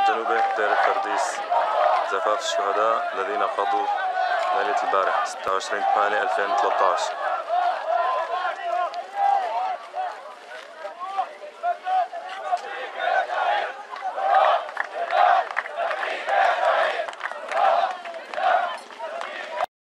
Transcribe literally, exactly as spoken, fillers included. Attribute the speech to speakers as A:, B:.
A: الجنوبي دائرة فرديس زفاف الشهداء الذين قضوا ليلة البارح ستة وعشرين ثمانية ألفين وثلاثة عشر.